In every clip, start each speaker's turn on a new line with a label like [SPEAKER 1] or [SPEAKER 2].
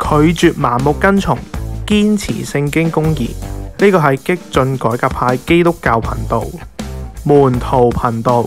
[SPEAKER 1] 拒絕盲目跟從，堅持聖經公義。呢個係激進改革派基督教頻道，門徒頻道。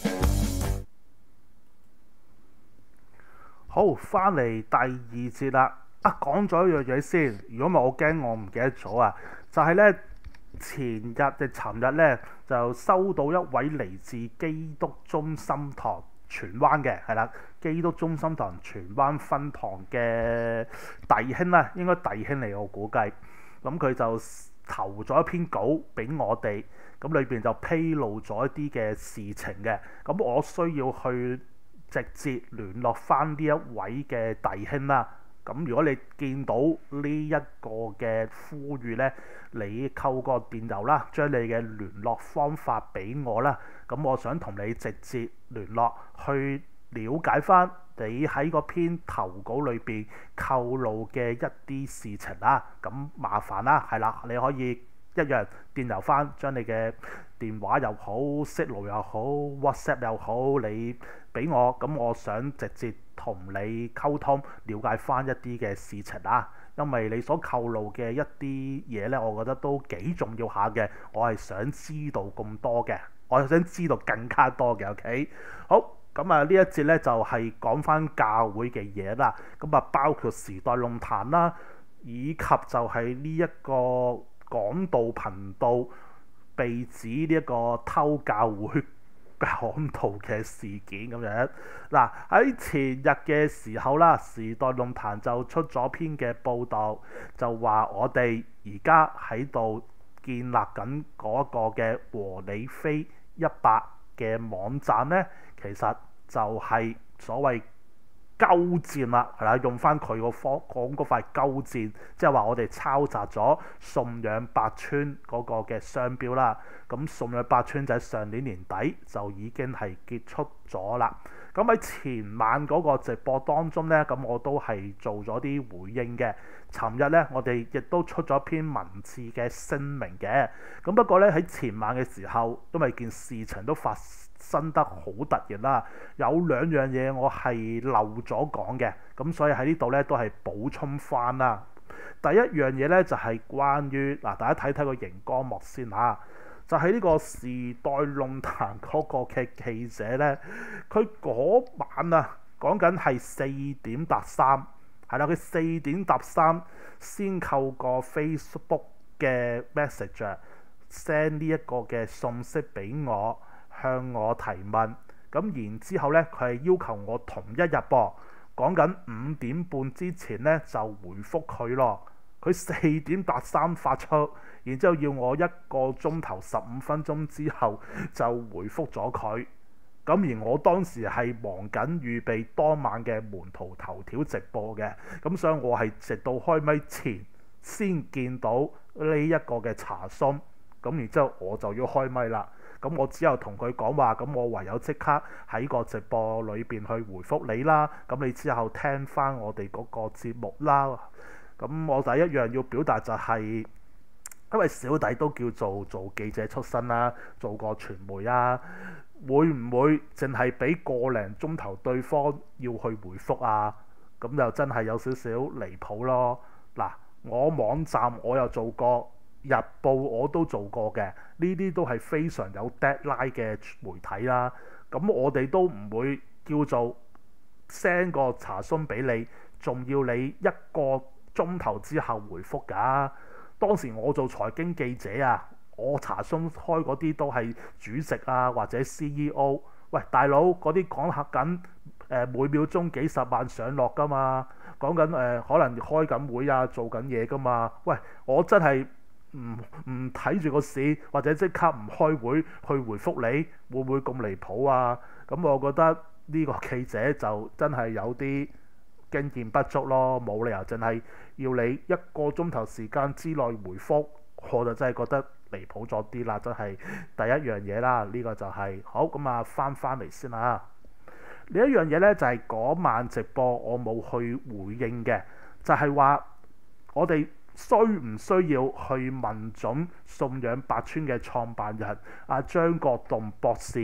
[SPEAKER 2] 好，翻嚟第二節啦。講咗一樣嘢先，如果唔係我驚我唔記得咗啊。就係呢，前日定尋日呢，就收到一位嚟自基督中心堂荃灣嘅，係啦，基督中心堂荃灣分堂嘅弟兄啦，應該弟兄嚟我估計。咁佢就投咗一篇稿俾我哋，咁裏邊就披露咗一啲嘅事情嘅。咁我需要去直接聯絡翻呢一位嘅弟兄啦。咁如果你見到呢一個嘅呼籲呢，你透過電郵啦，將你嘅聯絡方法俾我啦。咁我想同你直接聯絡，去了解翻你喺嗰篇投稿裏邊透露嘅一啲事情啦。咁麻煩啦，係啦，你可以一樣電郵翻，將你嘅電話又好、Signal 又好、WhatsApp 又好，你俾我。咁我想直接同你溝通，了解翻一啲嘅事情啦。因為你所透露嘅一啲嘢呢，我覺得都幾重要下嘅。我係想知道咁多嘅，我係想知道更加多嘅。OK， 好。咁呢一節呢，就係講翻教會嘅嘢啦。咁包括時代論壇啦，以及就係呢一個講道頻道被指呢一個偷教會講道嘅事件咁樣。嗱，喺前日嘅時候啦，時代論壇就出咗篇嘅報導，就話我哋而家喺度建立緊嗰個嘅和理非100嘅網站呢，其實就係所謂鳩戰啦，係啦，用翻佢個講嗰塊鳩戰，即係話我哋抄襲咗信仰百川嗰個嘅商標啦。咁信仰百川就喺上年年底就已經係結束咗啦。咁喺前晚嗰個直播當中呢，咁我都係做咗啲回應嘅。尋日呢，我哋亦都出咗篇文字嘅聲明嘅。咁不過呢，喺前晚嘅時候，因為件事情都發生得好突然啦，有兩樣嘢我係漏咗講嘅，咁所以喺呢度呢，都係補充翻啦。第一樣嘢呢，就係關於大家睇睇個熒光幕先嚇。就係呢個時代論壇嗰個嘅記者呢，佢嗰晚講緊係4點搭3，係啦，佢4點搭3先透過 Facebook 嘅 message send 呢一個嘅信息俾我，向我提問。咁然之後呢，佢係要求我同一日講緊5點半之前呢就回覆佢咯。佢4點搭3發出，然之後要我1個鐘頭15分鐘之後就回覆咗佢。咁而我當時係忙緊預備當晚嘅門徒頭條直播嘅，咁所以我係直到開咪前先見到呢一個嘅查詢。咁然之後我就要開咪啦。咁我之後同佢講話，咁我唯有即刻喺個直播裏邊去回覆你啦。咁你之後聽翻我哋嗰個節目啦。咁我第一樣要表達就係，因為小弟都叫做記者出身啦，做過傳媒啊，會唔會淨係俾個零鐘頭對方要去回覆啊？咁就真係有少少離譜咯。嗱，我網站我又做過，日報我都做過嘅，呢啲都係非常有 deadline 嘅媒體啦。咁我哋都唔會叫做 send 個查詢俾你，仲要你1個鐘頭之後回覆㗎。當時我做財經記者啊，我查詢開嗰啲都係主席啊或者 CEO。喂，大佬，嗰啲講下緊每秒鐘幾十萬上落㗎嘛，講緊可能開緊會啊，做緊嘢㗎嘛。喂，我真係唔睇住個市，或者即刻唔開會去回覆你，會唔會咁離譜啊？咁我覺得呢個記者就真係有啲經驗不足咯，冇理由淨係要你1個鐘頭時間之內回覆，我就真係覺得離譜咗啲啦，真係第一樣嘢啦。呢個就係好咁翻嚟先啦。另一樣嘢呢，就係嗰晚直播我冇去回應嘅，就係話我哋需唔需要去問準信仰百川嘅創辦人張國棟博士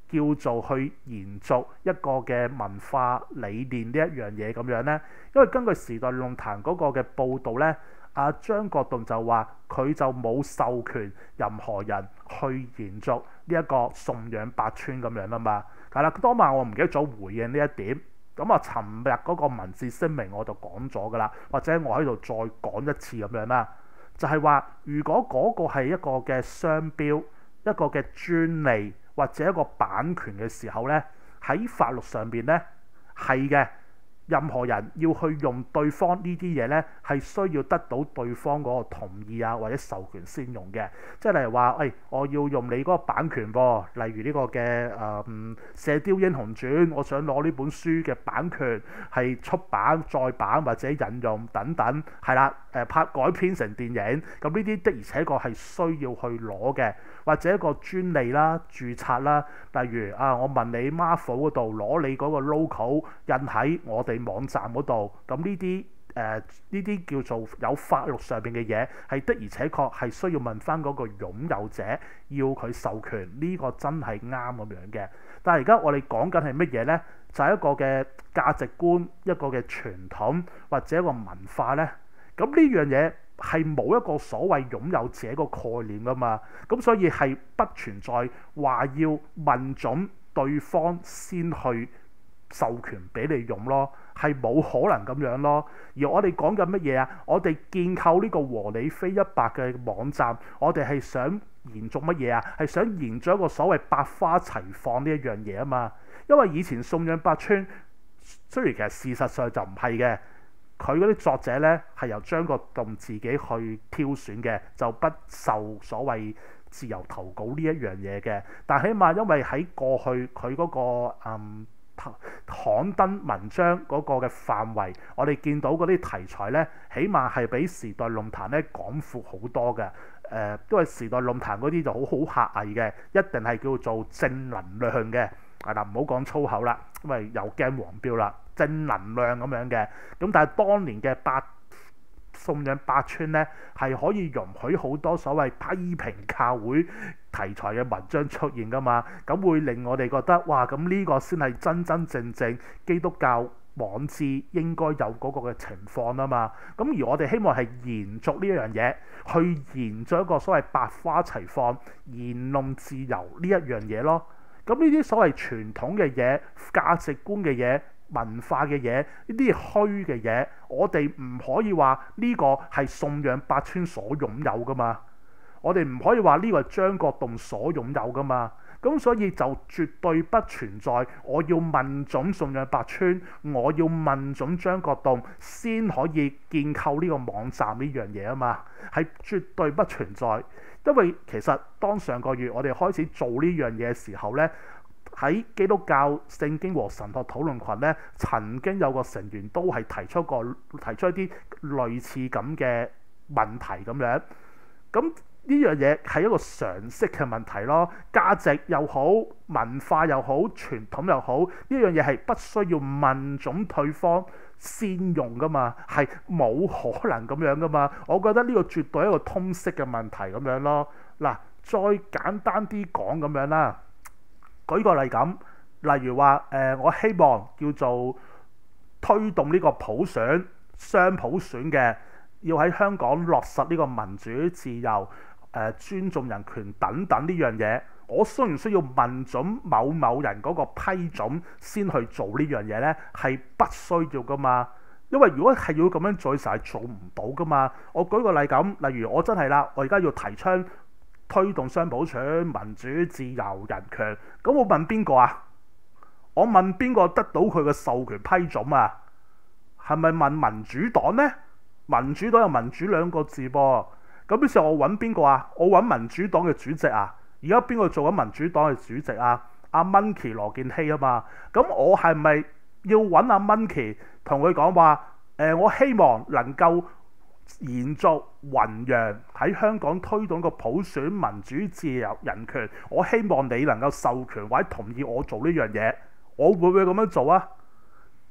[SPEAKER 2] 叫做去延續一個嘅文化理念呢一樣嘢咁樣呢？因為根據時代論壇嗰個嘅報導呢，阿張國棟就話佢就冇授權任何人去延續呢一個送養八村咁樣啊嘛。係啦，當晚我唔記得咗回應呢一點。咁啊，尋日嗰個文字聲明我就講咗㗎啦，或者我喺度再講一次咁樣啦，就係話如果嗰個係一個嘅商標、一個嘅專利或者一個版權嘅時候呢，喺法律上邊呢係嘅。任何人要去用對方呢啲嘢呢，係需要得到對方嗰個同意啊，或者授權先用嘅。即係例如話，我要用你嗰個版權喎，例如呢個嘅《射雕英雄傳》，我想攞呢本書嘅版權係出版、再版或者引用等等，係啦，改編成電影，咁呢啲的而且確係需要去攞嘅，或者一個專利啦、註冊啦，例如我問你 Marvel 嗰度攞你嗰個 logo 印喺我哋網站嗰度，咁呢啲叫做有法律上邊嘅嘢，係的而且確係需要問翻嗰個擁有者，要佢授權，呢個真係啱咁樣嘅。但係而家我哋講緊係乜嘢呢？就係一個嘅價值觀、一個嘅傳統或者一個文化呢。咁呢樣嘢係冇一個所謂擁有者個概念㗎嘛，咁所以係不存在話要問準對方先去授權俾你用咯，係冇可能咁樣咯。而我哋講緊乜嘢啊？我哋建構呢個和理非一百嘅網站，我哋係想延續乜嘢啊？係想延續一個所謂百花齊放呢一樣嘢啊嘛。因為以前送養八村，雖然其實事實上就唔係嘅。佢嗰啲作者呢係由張國棟自己去挑選嘅，就不受所謂自由投稿呢一樣嘢嘅。但起碼因為喺過去佢嗰個刊登文章嗰個嘅範圍，我哋見到嗰啲題材呢，起碼係比時代論壇呢廣闊好多嘅。因為時代論壇嗰啲就好狹隘嘅，一定係叫做正能量嘅。係啦，唔好講粗口啦，因為又驚黃標啦。正能量咁樣嘅，咁但係當年嘅送養八村呢，係可以容許好多所謂批評教會題材嘅文章出現㗎嘛，咁會令我哋覺得哇，咁呢個先係真真正正基督教網誌應該有嗰個嘅情況啊嘛，咁而我哋希望係延續呢一樣嘢，去延續一個所謂百花齊放、言論自由呢一樣嘢咯。咁呢啲所謂傳統嘅嘢、價值觀嘅嘢、文化嘅嘢，呢啲虛嘅嘢，我哋唔可以話呢個係送養八村所擁有噶嘛，我哋唔可以話呢個係張國棟所擁有噶嘛，咁所以就絕對不存在我要問準送養八村，我要問準張國棟先可以建構呢個網站呢樣嘢啊嘛，係絕對不存在。因為其實當上個月我哋開始做呢樣嘢嘅時候呢，喺基督教聖經和神學討論群呢，曾經有個成員都係提出一啲類似咁嘅問題咁樣。咁呢樣嘢係一個常識嘅問題咯，價值又好，文化又好，傳統又好，呢樣嘢係不需要問準對方先用噶嘛，係冇可能咁樣噶嘛。我覺得呢個絕對係一個通識嘅問題咁樣咯。嗱，再簡單啲講咁樣啦，舉個例咁，例如話我希望叫做推動呢個普選、雙普選嘅，要喺香港落實呢個民主自由、尊重人權等等呢樣嘢，我需唔需要問準某某人嗰個批准先去做呢樣嘢呢？係不需要噶嘛。因為如果係要咁樣做嘅時候係做唔到噶嘛。我舉個例咁，例如我真係啦，我而家要提倡推動雙普選、民主自由、人權，咁我問邊個啊？我問邊個得到佢嘅授權批准啊？係咪問民主黨呢？民主黨有民主兩個字噃。咁於是我揾邊個啊？我揾民主黨嘅主席啊！而家邊個做緊民主黨嘅主席啊？阿 Monkey 羅健熙啊嘛。咁我係咪要揾阿 Monkey 同佢講話？我希望能夠延續弘揚喺香港推動個普選、民主自由、人權。我希望你能夠授權或者同意我做呢樣嘢。我會唔會咁樣做啊？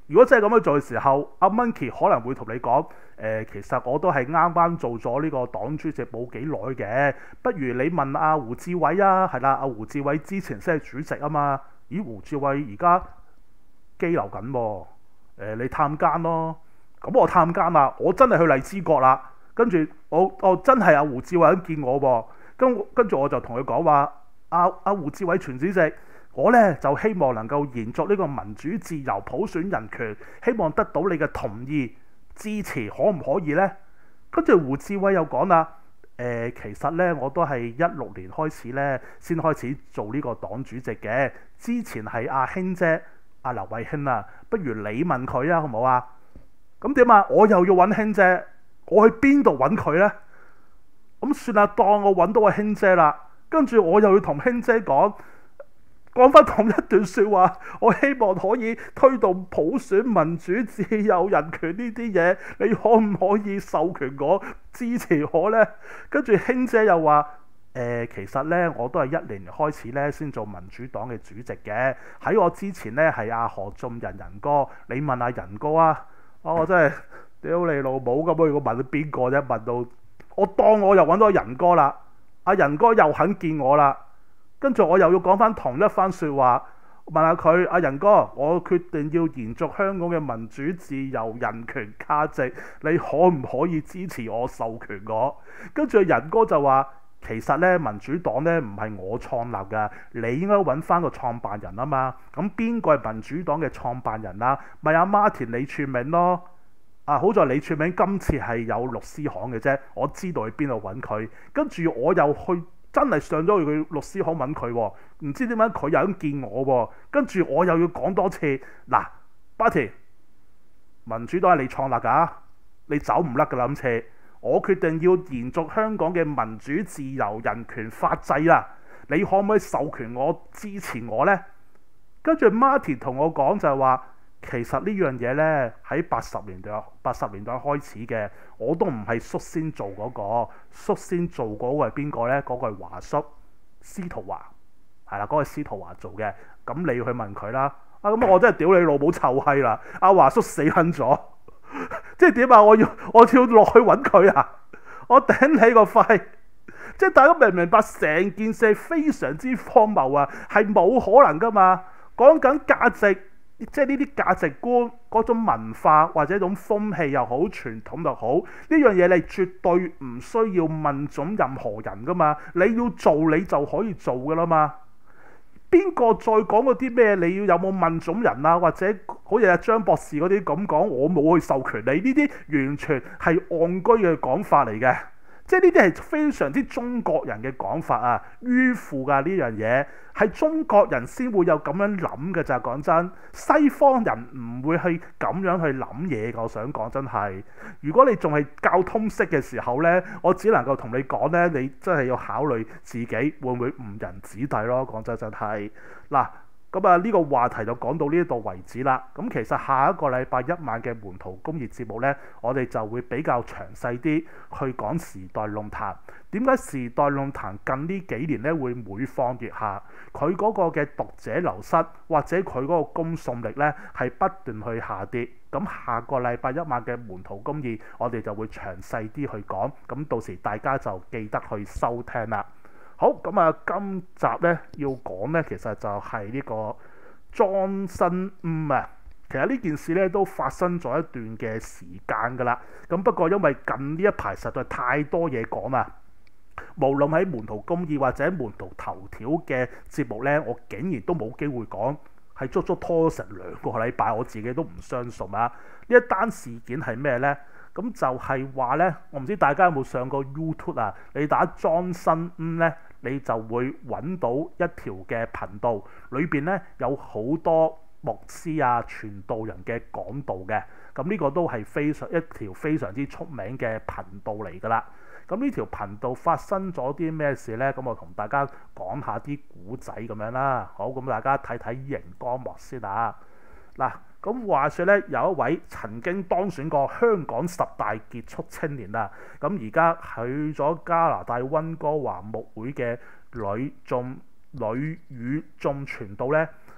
[SPEAKER 2] 如果真係咁樣做嘅時候，阿 Monkey 可能會同你講，其實我都係啱啱做咗呢個黨主席冇幾耐嘅，不如你問阿胡志偉啊，係啦，阿胡志偉之前先係主席啊嘛，咦，胡志偉而家羈留緊喎，你探監咯，咁我探監啦，我真係去荔枝角啦，跟住我真係阿胡志偉見我喎，跟住我就同佢講話，阿胡志偉全主席。我呢就希望能夠延續呢個民主自由普選人權，希望得到你嘅同意支持，可唔可以呢？跟住胡志偉又講啦，其實呢，我都係16年開始呢先開始做呢個黨主席嘅，之前係阿卿姐阿劉慧卿啊，不如你問佢啊，好唔好啊？咁點啊？我又要揾卿姐，我去邊度揾佢呢？咁算啦，當我揾到阿卿姐啦，跟住我又要同卿姐講翻同一段説話，我希望可以推動普選、民主、自由、人權呢啲嘢，你可唔可以授權我支持我呢？跟住卿姐又話：其實呢，我都係1年開始呢先做民主黨嘅主席嘅。喺我之前呢，係阿何俊仁仁哥，你問下仁哥啊！我真係屌你老母咁，我問到邊個啫？問到我當我又揾到仁哥啦，阿仁哥又肯見我啦。跟住我又要講翻同一番説話，問下佢阿仁哥，我決定要延續香港嘅民主、自由、人權價值，你可唔可以支持我、授權我？跟住仁哥就話：其實咧民主黨咧唔係我創立㗎，你應該揾翻個創辦人啊嘛。咁邊個係民主黨嘅創辦人啊？咪阿 Martin 李柱銘咯。啊，好在李柱銘今次係有律師行嘅啫，我知道去邊度揾佢。跟住我又去。真係上咗去佢律師行揾佢喎，唔知點解佢又咁見我喎，跟住我又要講多次嗱，Martin，民主黨係你創立㗎，你走唔甩㗎啦，今次我決定要延續香港嘅民主、自由、人權、法制啦，你可唔可以授權我支持我呢？跟住 Martin 同我講就係話。其實呢樣嘢呢，喺80年代開始嘅，我都唔係率先做嗰個，率先做嗰個係邊個呢？嗰個係華叔司徒華，係啦，嗰個係司徒華做嘅。咁你去問佢啦。咁我真係屌你老母臭閪啦！阿華叔死撚咗，即係點啊？我要落去揾佢啊！我頂你個肺！即係大家明唔明白成件事非常之荒謬啊？係冇可能噶嘛！講緊價值。即係呢啲價值觀、嗰種文化或者一種風氣又好、傳統又好，呢樣嘢你絕對唔需要問準任何人噶嘛，你要做你就可以做噶啦嘛。邊個再講嗰啲咩？你要有冇問準人啊？或者好似阿張博士嗰啲咁講，我冇去授權你，呢啲完全係戇居嘅講法嚟嘅。即係呢啲係非常之中國人嘅講法啊，迂腐㗎呢樣嘢，係中國人先會有咁樣諗嘅咋。講真，西方人唔會去咁樣去諗嘢㗎。我想講真係，如果你仲係教通識嘅時候呢，我只能夠同你講呢，你真係要考慮自己會唔會誤人子弟咯。講真真係嗱。咁啊，呢個話題就講到呢度為止啦。咁其實下一個禮拜一晚嘅門徒公議節目呢，我哋就會比較詳細啲去講時代論壇。點解時代論壇近呢幾年呢會每況愈下？佢嗰個嘅讀者流失或者佢嗰個公信力呢係不斷去下跌。咁下個禮拜一晚嘅門徒公議，我哋就會詳細啲去講。咁到時大家就記得去收聽啦。好，咁啊，今集咧要講咧，其實就係呢個莊新吳啊。其實呢件事咧都發生咗一段嘅時間㗎啦。咁不過因為近呢一排實在太多嘢講啦，無論喺門徒公議或者門徒頭條嘅節目咧，我竟然都冇機會講，係足足拖成2個禮拜，我自己都唔相信啊！呢一單事件係咩咧？咁就係話咧，我唔知大家有冇上過 YouTube 啊？你打莊新吳咧，你就會揾到一條嘅頻道，裏邊咧有好多牧師啊、傳道人嘅講道嘅。咁呢個都係一條非常之出名嘅頻道嚟㗎啦。咁呢條頻道發生咗啲咩事呢？咁我同大家講下啲古仔咁樣啦。好，咁大家睇睇熒光幕先啊。嗱，咁話說咧，有一位曾經當選過香港10大傑出青年啊，咁而家去咗加拿大溫哥華牧會嘅女語眾傳道咧，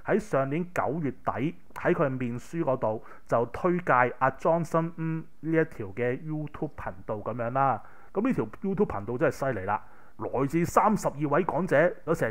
[SPEAKER 2] 喺上年9月底喺佢面書嗰度就推介阿 Johnson 呢一條嘅 YouTube 頻道咁樣啦。咁呢條 YouTube 頻道真係犀利啦，來自32位講者，有成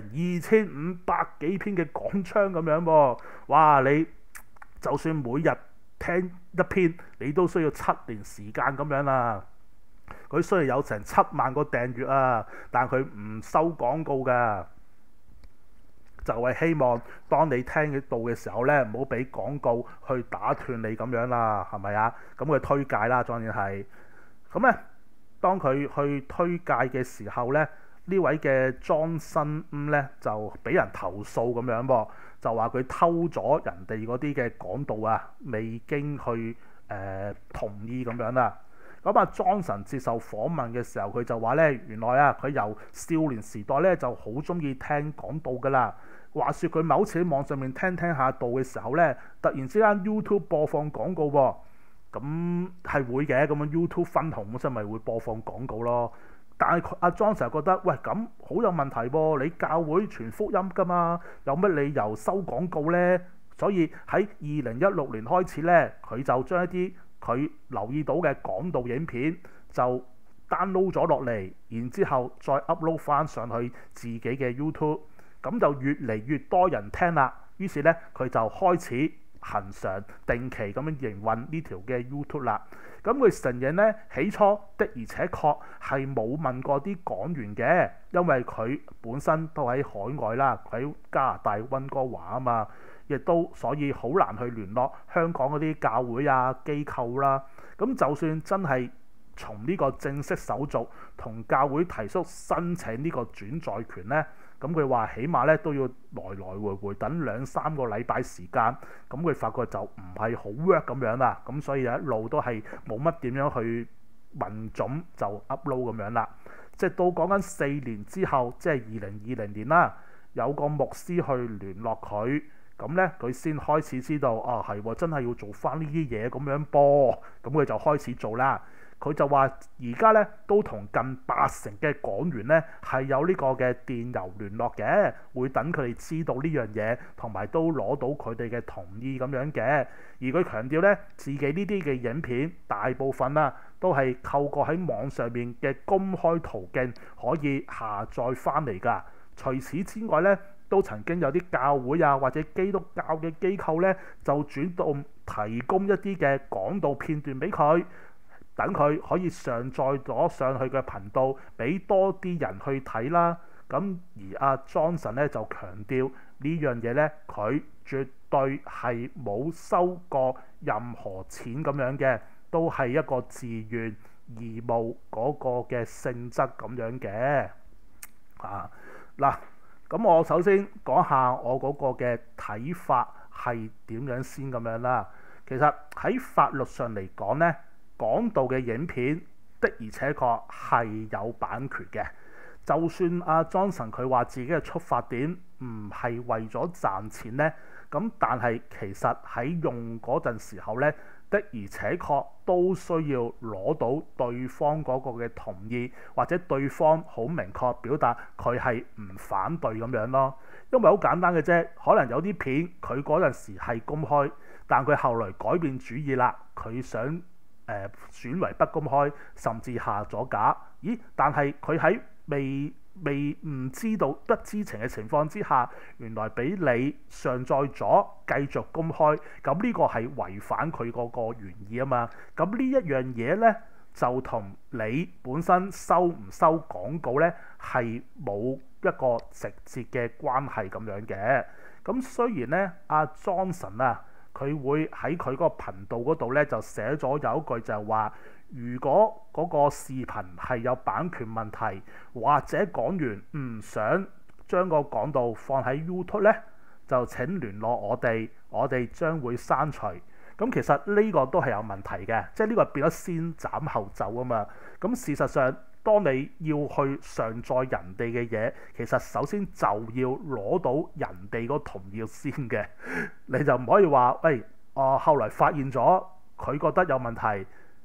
[SPEAKER 2] 2500幾篇嘅講章咁樣喎。哇！你就算每日聽一篇，你都需要7年時間咁樣啦。佢雖然有成7萬個訂閱啊，但佢唔收廣告㗎，就係希望當你聽到嘅時候呢，唔好俾廣告去打斷你咁樣啦，係咪啊？咁佢推介啦，當然係。咁呢，當佢去推介嘅時候呢，呢位嘅Johnson呢就俾人投訴咁樣噃，就話佢偷咗人哋嗰啲嘅講道啊，未經去同意咁樣啦。咁阿 Johnson 接受訪問嘅時候，佢就話呢，原來啊，佢由少年時代呢就好中意聽講道㗎啦。話說佢某次喺網上面聽下道嘅時候呢，突然之間 YouTube 播放廣告喎。咁係會嘅，咁樣 YouTube 分紅本身咪會播放廣告咯。但係阿 Johnson 覺得，喂，咁好有問題喎！你教會傳福音㗎嘛，有乜理由收廣告呢？所以喺2016年開始呢，佢就將一啲佢留意到嘅講道影片就 download 咗落嚟，然之後再 upload 翻上去自己嘅 YouTube， 咁就越嚟越多人聽啦。於是呢，佢就開始恆常定期咁樣營運呢條嘅 YouTube 啦。咁佢承認呢，起初的而且確係冇問過啲講員嘅，因為佢本身都喺海外啦，佢喺加拿大溫哥華啊嘛，亦都所以好難去聯絡香港嗰啲教會啊機構啦。咁就算真係從呢個正式手續同教會提出申請呢個轉載權呢，咁佢話起碼咧都要來回等2-3個禮拜時間，咁佢發覺就唔係好 work 咁樣啦，咁所以一路都係冇乜點樣去民眾就 upload 咁樣啦。即係到講緊4年之後，即係2020年啦，有個牧師去聯絡佢，咁咧佢先開始知道啊係真係要做翻呢啲嘢咁樣噃，咁佢就開始做啦。佢就話而家咧都同近80%嘅講員咧係有呢個嘅電郵聯絡嘅，會等佢哋知道呢樣嘢，同埋都攞到佢哋嘅同意咁樣嘅。而佢強調咧，自己呢啲嘅影片大部分啦都係透過喺網上面嘅公開途徑可以下載翻嚟㗎。除此之外咧，都曾經有啲教會啊或者基督教嘅機構咧就主動提供一啲嘅講道片段俾佢。等佢可以上載咗上去嘅頻道，俾多啲人去睇啦。咁而阿 Johnson 咧就強調呢樣嘢咧，佢絕對係冇收過任何錢咁樣嘅，都係一個自願義務嗰個嘅性質咁樣嘅。嗱，咁我首先講下我嗰個嘅睇法係點樣先咁樣啦。其實喺法律上嚟講咧，講道嘅影片的而且確係有版權嘅。就算阿 Johnson 佢話自己嘅出發點唔係為咗賺錢呢，咁但係其實喺用嗰陣時候呢，的而且確都需要攞到對方嗰個嘅同意，或者對方好明確表達佢係唔反對咁樣咯。因為好簡單嘅啫，可能有啲片佢嗰陣時係公開，但佢後來改變主意啦，佢想轉為不公開，甚至下咗架。咦？但係佢喺未唔知道不知情嘅情況之下，原來俾你上載咗，繼續公開，咁呢個係違反佢嗰個原意啊嘛。咁呢一樣嘢呢，就同你本身收唔收廣告呢，係冇一個直接嘅關係咁樣嘅。咁雖然呢，阿 Johnson 啊，佢會喺佢嗰個頻道嗰度咧就寫咗有一句就係話，如果嗰個視頻係有版權問題，或者講員唔想將個講道放喺 YouTube 咧，就請聯絡我哋將會刪除。咁其實呢個都係有問題嘅，即係呢個變咗先斬後奏啊嘛。咁事實上，當你要去上載人哋嘅嘢，其實首先就要攞到人哋個同意先嘅，你就唔可以話，喂，後來發現咗佢覺得有問題，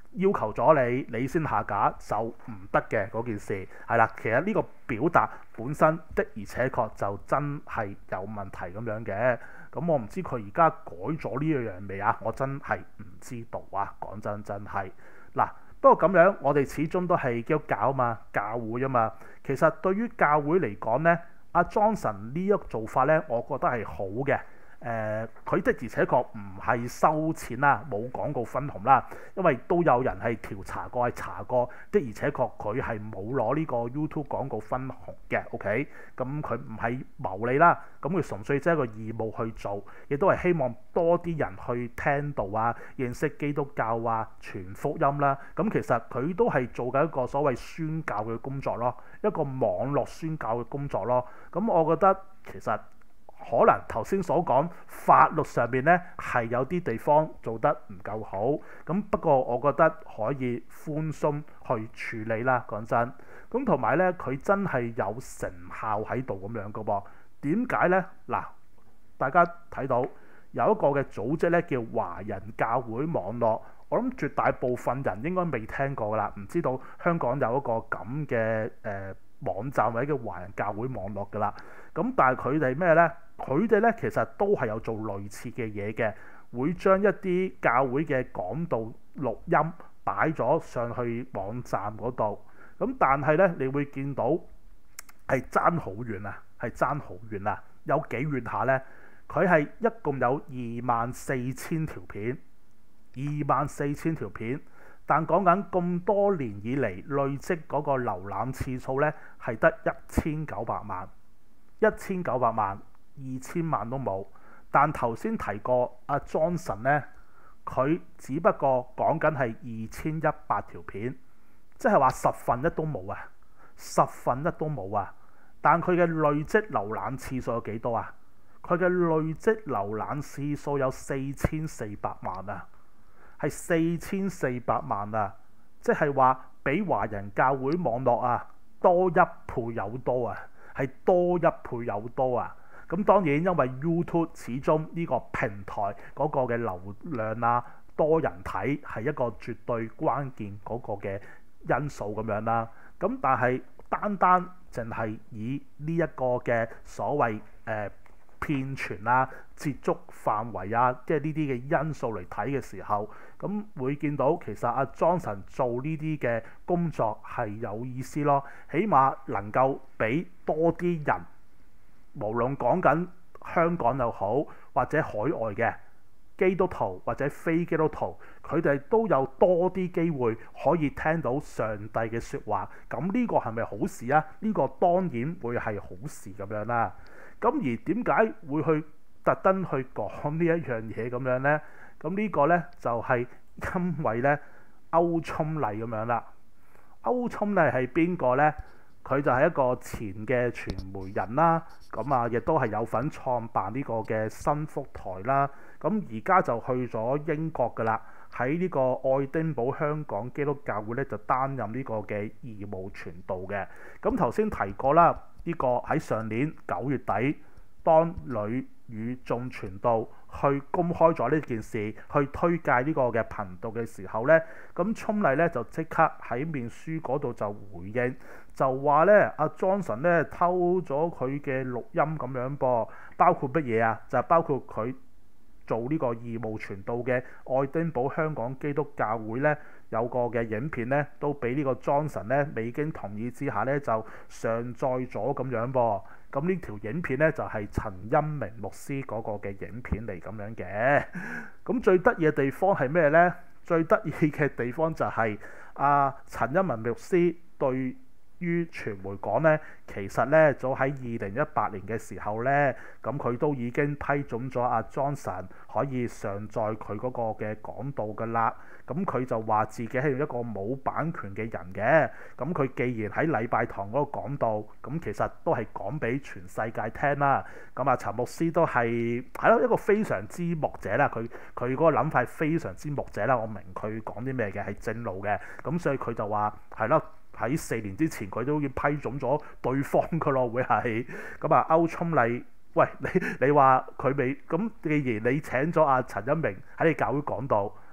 [SPEAKER 2] 要求咗你先下架就唔得嘅嗰件事係啦。其實呢個表達本身的而且確就真係有問題咁樣嘅。咁我唔知佢而家改咗呢樣未啊？我真係唔知道啊！講真係嗱。不過咁樣，我哋始終都係基督教嘛，教會啊嘛。其實對於教會嚟講呢，阿 Johnson 呢一個做法呢，我覺得係好嘅。佢的而且確唔係收錢啦，冇廣告分紅啦，因為都有人係調查過，係查過的而且確佢係冇攞呢個 YouTube 廣告分紅嘅。OK，咁佢唔係牟利啦，咁佢純粹即係一個義務去做，亦都係希望多啲人去聽道啊，認識基督教啊，傳福音啦。咁其實佢都係做緊一個所謂宣教嘅工作咯，一個網絡宣教嘅工作咯。咁我覺得其實可能頭先所講法律上面呢係有啲地方做得唔夠好，咁不過我覺得可以寬鬆去處理啦。講真，咁同埋呢，佢真係有成效喺度咁樣噶噃。點解呢？嗱，大家睇到有一個嘅組織呢叫華人教會網絡，我諗絕大部分人應該未聽過噶啦，唔知道香港有一個咁嘅網站或者叫華人教會網絡噶啦。咁但係佢哋咩呢？佢哋咧其實都係有做類似嘅嘢嘅，會將一啲教會嘅講道錄音擺咗上去網站嗰度。咁但係咧，你會見到係爭好遠啊，係爭好遠啊！有幾遠下呢？佢係一共有24,000條片，24,000條片，但講緊咁多年以嚟累積嗰個瀏覽次數呢，係得1900萬，1900萬。2000萬都冇，但頭先提過阿 Johnson 呢，佢只不過講緊係2100條片，即係話1/10都冇啊，1/10都冇啊。但佢嘅累積瀏覽次數有幾多啊？佢嘅累積瀏覽次數有4400萬啊，係4400萬啊，即係話比華人教會網絡啊多1倍有多啊，係多1倍有多啊。咁當然，因為 YouTube 始終呢個平台嗰個嘅流量啊，多人睇係一個絕對關鍵嗰個嘅因素咁樣啦。咁但係單單淨係以呢一個嘅所謂片傳啊、接觸範圍啊，即係呢啲嘅因素嚟睇嘅時候，咁會見到其實阿 Johnson 做呢啲嘅工作係有意思咯，起碼能夠俾多啲人。無論講緊香港又好，或者海外嘅基督徒或者非基督徒，佢哋都有多啲機會可以聽到上帝嘅説話。咁呢個係咪好事啊？呢個當然會係好事咁樣啦。咁而點解會去特登去講呢一樣嘢咁樣呢？咁呢個呢，就係因為呢歐聰麗咁樣啦。歐聰麗係邊個呢？佢就係一個前嘅傳媒人啦，咁啊亦都係有份創辦呢個嘅新福台啦。咁而家就去咗英國㗎啦，喺呢個愛丁堡香港基督教會咧就擔任呢個嘅義務傳道嘅。咁頭先提過啦，呢個喺上年9月底，當女與眾傳道去公開咗呢件事，去推介呢個嘅頻道嘅時候呢，咁聰麗咧就即刻喺面書嗰度就回應，就話咧阿 Johnson 咧偷咗佢嘅錄音咁樣噃，包括乜嘢啊？就係包括佢做呢個義務傳道嘅愛丁堡香港基督教會咧有個嘅影片咧，都俾呢個 Johnson 咧未經同意之下咧就上載咗咁樣噃。咁呢條影片咧就係陳欽明牧師嗰個嘅影片嚟咁樣嘅。咁最得意嘅地方係咩呢？最得意嘅地方就係陳欽明牧師對於傳媒講呢，其實呢，早喺2018年嘅時候呢，咁佢都已經批准咗阿 Johnson 可以上載佢嗰個嘅講道㗎啦。咁佢就話自己係一個冇版權嘅人嘅。咁佢既然喺禮拜堂嗰個講道，咁其實都係講俾全世界聽啦。咁陳牧師都係咯一個非常之牧者啦。佢嗰個諗法係非常之牧者啦。我明佢講啲咩嘅係正路嘅。咁所以佢就話係咯。喺4年之前佢都已經批准咗對方㗎咯，會係咁歐聰麗，喂你話佢未咁？既然你請咗陳欽明喺你教會講道，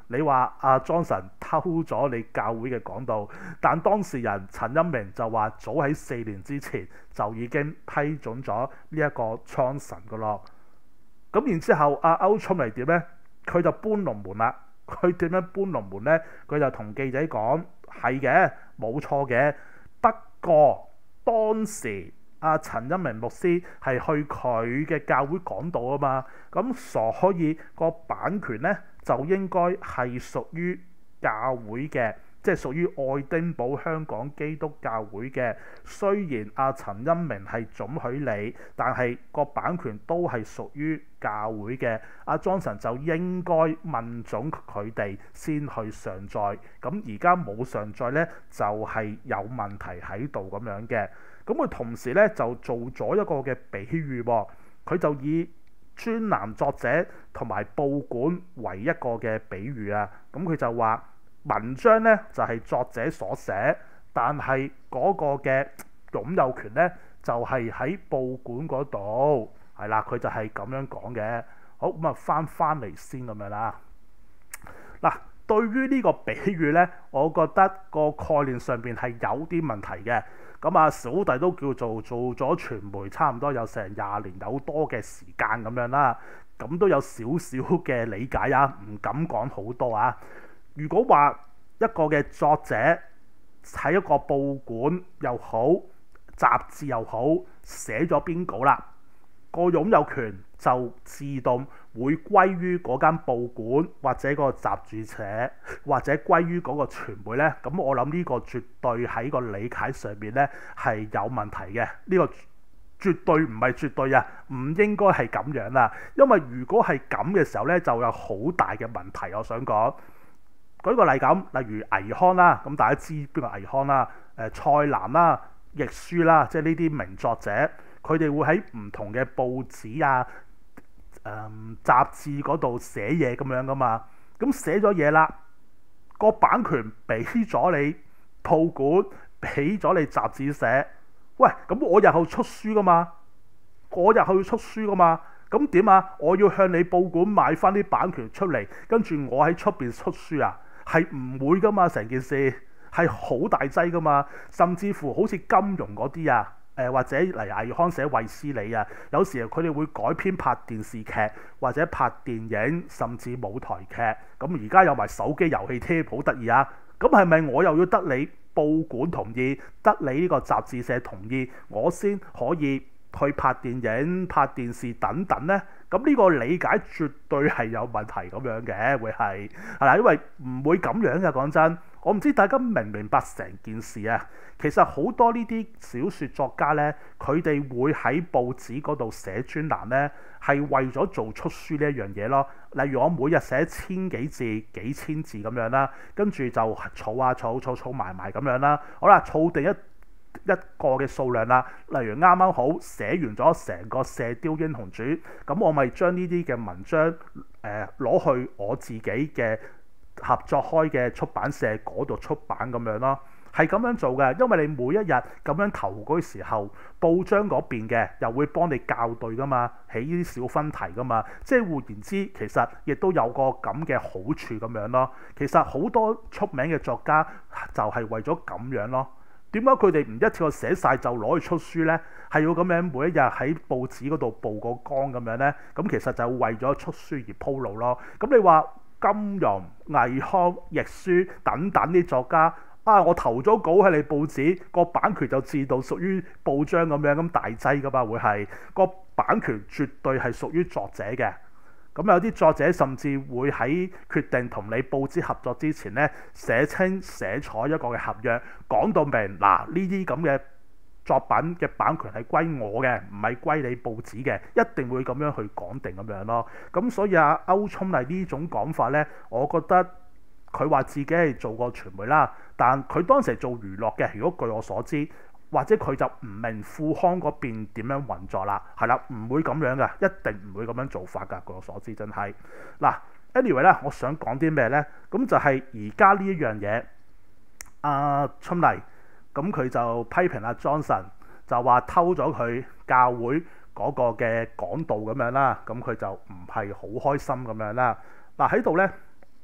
[SPEAKER 2] 你話阿 Johnson 偷咗你教會嘅講道，但當事人陳欽明就話早喺4年之前就已經批准咗呢一個 Johnson 噶咯。咁然之後阿歐聰嚟點呢？佢就搬龍門啦。佢點樣搬龍門呢？佢就同記者講係嘅，冇錯嘅。不過當時阿陳欽明牧師係去佢嘅教會講道啊嘛，咁所以個版權呢，就應該係屬於教會嘅，即係屬於愛丁堡香港基督教會嘅。雖然阿陳欽明係准許你，但係個版權都係屬於教會嘅。阿 Johnson 就應該問準佢哋先去上載。咁而家冇上載呢，就係有問題喺度咁樣嘅。咁佢同時咧就做咗一個嘅比喻喎，佢就以專欄作者同埋報館為一個嘅比喻啊。咁佢就話文章咧就係作者所寫，但係嗰個嘅擁有權咧就係喺報館嗰度，係啦，佢就係咁樣講嘅。好，咁啊翻嚟先咁樣啦。嗱，對於呢個比喻咧，我覺得個概念上邊係有啲問題嘅。咁啊，小弟都叫做做咗傳媒，差唔多有成20年有多嘅時間咁樣啦，咁都有少少嘅理解啊，唔敢講好多啊。如果話一個嘅作者喺一個報館又好、雜誌又好寫咗篇稿啦，個擁有權就自動會歸於嗰間報館或者嗰個雜誌社，或者歸於嗰個傳媒呢。咁我諗呢個絕對喺個理解上面呢係有問題嘅。呢個絕對唔係絕對啊，唔應該係咁樣啦。因為如果係咁嘅時候呢，就有好大嘅問題。我想講，舉個例咁，例如倪匡啦，咁大家知邊個倪匡啦？蔡瀾啦、亦舒啦，即係呢啲名作者，佢哋會喺唔同嘅報紙啊、雜誌嗰度寫嘢咁樣噶嘛。咁寫咗嘢啦，個版權俾咗你報館，俾咗你雜誌社。喂，咁我日後出書噶嘛？我日後要出書噶嘛？咁點啊？我要向你報館買翻啲版權出嚟，跟住我喺出邊出書啊？係唔會噶嘛？成件事係好大劑噶嘛。甚至乎好似金融嗰啲啊，或者嚟倪匡寫衛斯理啊，有時佢哋會改編拍電視劇或者拍電影，甚至舞台劇。咁而家有埋手機遊戲添，好得意啊！咁係咪我又要得你報館同意，得你呢個雜誌社同意，我先可以去拍電影、拍電視等等呢？咁呢個理解絕對係有問題咁樣嘅，會係啦，因為唔會咁樣嘅。講真，我唔知大家明唔明白成件事啊？其實好多呢啲小説作家呢，佢哋會喺報紙嗰度寫專欄呢，係為咗做出書呢一樣嘢咯。例如我每日寫千幾字、幾千字咁樣啦，跟住就儲啊儲埋咁樣啦。好啦，儲定一個嘅數量啦，例如啱啱好寫完咗成個《射雕英雄傳》，咁我咪將呢啲嘅文章攞去我自己嘅合作開嘅出版社嗰度出版咁樣咯，係咁樣做嘅。因為你每一日咁樣投稿嘅時候，報章嗰邊嘅又會幫你校對噶嘛，起呢啲小分題噶嘛，即係換言之，其實亦都有個咁嘅好處咁樣咯。其實好多出名嘅作家就係為咗咁樣咯。點解佢哋唔一次過寫晒就攞去出書呢？係要咁樣每一日喺報紙嗰度曝個光咁樣呢？咁其實就為咗出書而鋪路咯。咁你話金庸、倪匡、亦舒等等啲作家啊，我投咗稿喺你報紙，個版權就自動屬於報章咁樣咁大劑噶嘛？會係個版權絕對係屬於作者嘅。咁有啲作者甚至會喺決定同你報紙合作之前呢，寫清寫楚一個嘅合約，講到明嗱，呢啲咁嘅作品嘅版權係歸我嘅，唔係歸你報紙嘅，一定會咁樣去講定咁樣咯。咁所以阿歐聰麗呢種講法呢，我覺得佢話自己係做過傳媒啦，但佢當時係做娛樂嘅。如果據我所知，或者佢就唔明富康嗰邊點樣運作啦，係啦，唔會咁樣嘅，一定唔會咁樣做法㗎。據我所知，真係嗱。anyway 咧，我想講啲咩呢？咁就係而家呢一樣嘢，阿春麗咁佢就批評阿 Johnson 就話偷咗佢教會嗰個嘅講道咁樣啦，咁佢就唔係好開心咁樣啦。嗱喺度呢，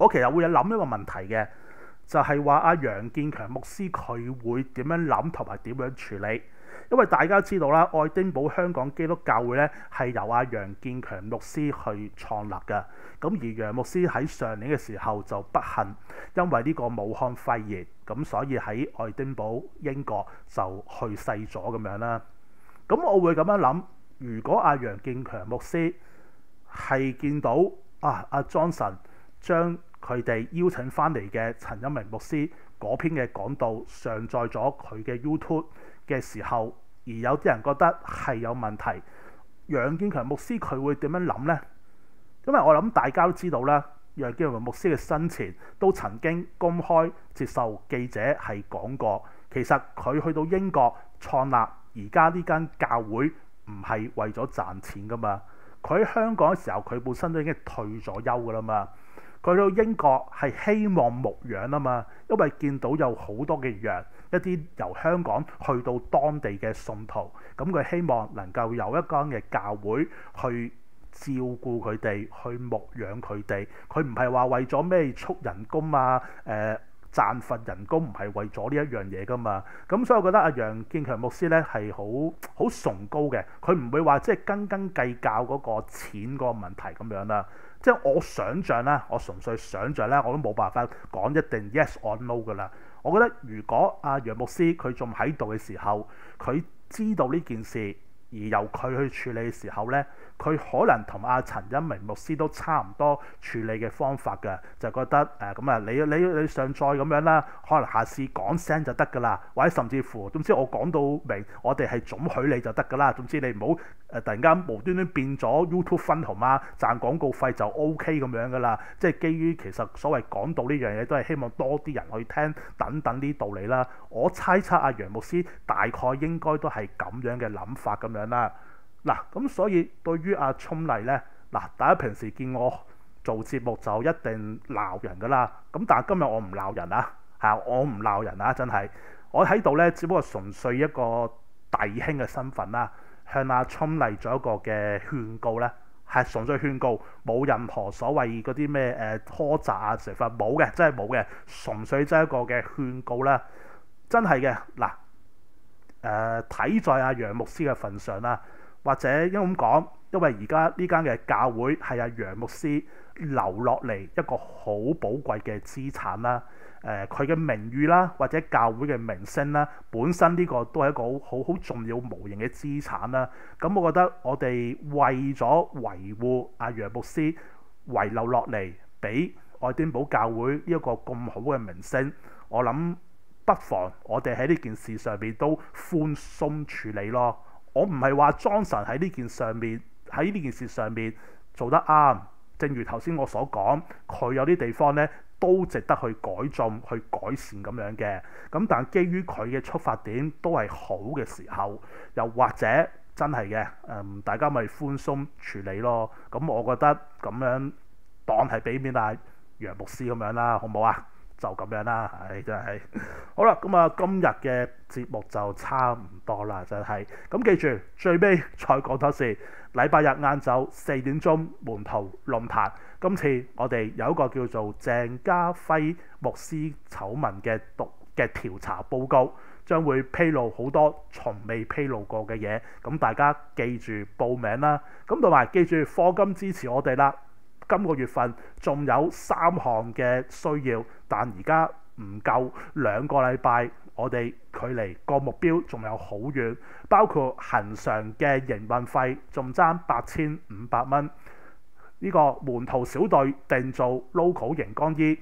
[SPEAKER 2] 我其實會有諗一個問題嘅，就係話阿楊建強牧師佢會點樣諗同埋點樣處理？因為大家知道啦，愛丁堡香港基督教會咧係由阿楊建強牧師去創立嘅。咁而楊牧師喺上年嘅時候就不幸因為呢個武漢肺炎，咁所以喺愛丁堡英國就去世咗咁樣啦。咁我會咁樣諗，如果阿楊建強牧師係見到阿 Johnson 將佢哋邀請翻嚟嘅陳一鳴牧師嗰篇嘅講道上載咗佢嘅 YouTube 嘅時候，而有啲人覺得係有問題，楊建強牧師佢會點樣諗呢？因為我諗大家都知道啦，楊建強牧師嘅生前都曾經公開接受記者係講過，其實佢去到英國創立而家呢間教會唔係為咗賺錢噶嘛，佢喺香港嘅時候佢本身都已經退咗休噶啦嘛。佢到英國係希望牧養啊嘛，因為見到有好多嘅羊，一啲由香港去到當地嘅信徒，咁佢希望能夠有一間嘅教會去照顧佢哋，去牧養佢哋。佢唔係話為咗咩出人工啊，賺份人工，唔係為咗呢一樣嘢噶嘛。咁所以我覺得阿楊建強牧師咧係好崇高嘅，佢唔會話即係斤斤計較嗰個錢嗰個問題咁樣啦。即係我想像啦，我純粹想像咧，我都冇辦法講一定 yes or no 噶啦。我覺得如果阿楊牧師佢仲喺度嘅時候，佢知道呢件事，而由佢去處理嘅時候咧，佢可能同阿陳一鳴牧師都差唔多處理嘅方法嘅，就覺得你上載咁樣啦，可能下次講聲就得㗎啦，或者甚至乎總之我講到明，我哋係總許你就得㗎啦。總之你唔好突然間無端端變咗 YouTube 分紅啊，賺廣告費就 OK 咁樣㗎啦。即係基於其實所謂講道呢樣嘢都係希望多啲人去聽等等啲道理啦。我猜測阿楊牧師大概應該都係咁樣嘅諗法咁樣啦。嗱，咁所以對於阿聰麗咧，嗱，大家平時見我做節目就一定鬧人噶啦，咁但係今日我唔鬧人啊，我唔鬧人啊，真係，我喺度咧，只不過純粹一個弟兄嘅身份啦，向阿聰麗做一個嘅勸告咧，係純粹勸告，冇任何所謂嗰啲咩苛責啊成分，冇嘅，真係冇嘅，純粹真係一個嘅勸告啦，真係嘅，嗱，睇在阿楊牧師嘅份上啦。或者應該咁講，因為而家呢間嘅教會係阿楊牧師留落嚟一個好寶貴嘅資產啦。佢嘅名譽啦，或者教會嘅名聲啦，本身呢個都係一個好重要無形嘅資產啦。咁我覺得我哋為咗維護阿楊牧師遺留落嚟俾愛丁堡教會呢一個咁好嘅名聲，我諗不妨我哋喺呢件事上邊都寬鬆處理咯。我唔係話 Johnson 喺呢件事上面做得啱，正如頭先我所講，佢有啲地方咧都值得去改進、去改善咁樣嘅。咁但基於佢嘅出發點都係好嘅時候，又或者真係嘅，大家咪寬鬆處理咯。咁我覺得咁樣當係俾面阿楊牧師咁樣啦，好唔好啊？就咁樣啦，真係好啦。咁啊，今日嘅節目就差唔多啦，真係。咁記住，最尾再講多次，禮拜日晏晝4點鐘門徒論壇。今次我哋有一個叫做鄭家輝牧師醜聞嘅調查報告，將會披露好多從未披露過嘅嘢。咁大家記住報名啦。咁同埋記住課金支持我哋啦。今個月份仲有3項嘅需要，但而家唔夠2個禮拜，我哋距離個目標仲有好遠，包括恆常嘅營運費仲爭8500蚊，呢個門徒小隊訂做 logo 熒光衣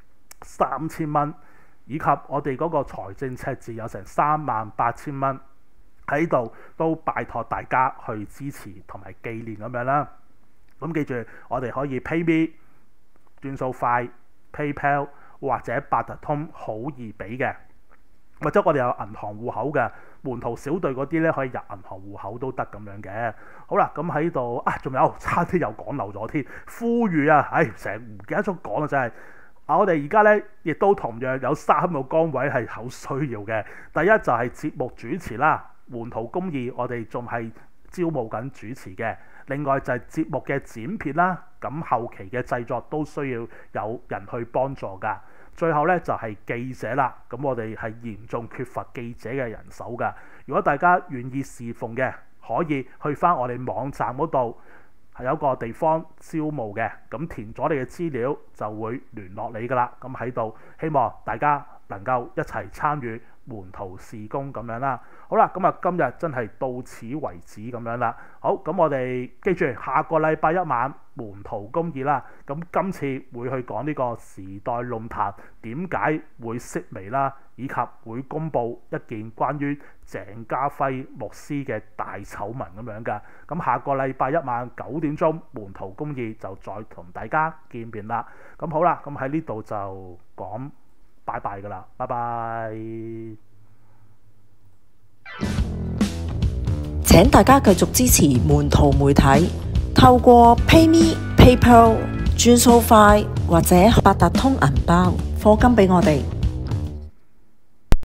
[SPEAKER 2] 3000蚊，以及我哋嗰個財政赤字有成38000蚊，喺度都拜託大家去支持同埋紀念咁樣啦。咁記住，我哋可以 PayMe、轉數快、PayPal 或者八達通好易俾嘅，或者我哋有銀行戶口嘅，門徒小隊嗰啲咧可以入銀行戶口都得咁樣嘅。好啦，咁喺度仲有差啲又講漏咗添，呼籲啊，成日唔記得咗講啊，真係。我哋而家咧亦都同樣有3個崗位係好需要嘅。第一就係節目主持啦，門徒公義我哋仲係招募緊主持嘅。 另外就係節目嘅剪片啦，咁後期嘅製作都需要有人去幫助㗎。最後咧就係記者啦，咁我哋係嚴重缺乏記者嘅人手㗎。如果大家願意侍奉嘅，可以去翻我哋網站嗰度，係有個地方招募嘅，咁填咗你嘅資料就會聯絡你㗎啦。咁喺度希望大家能夠一齊參與門徒事工咁樣啦。好啦，咁啊今日真係到此為止咁樣啦。好，咁我哋記住下個禮拜一晚門徒公義啦。咁今次會去講呢個時代論壇點解會式微啦，以及會公佈一件關於鄭家輝牧師嘅大醜聞咁樣㗎。咁下個禮拜一晚9點鐘門徒公義就再同大家見面啦。咁好啦，咁喺呢度就講拜拜㗎啦，拜拜。
[SPEAKER 3] 請大家繼續支持門徒媒體，透過 PayMe、PayPal、轉數快或者八達通銀包課金俾我哋。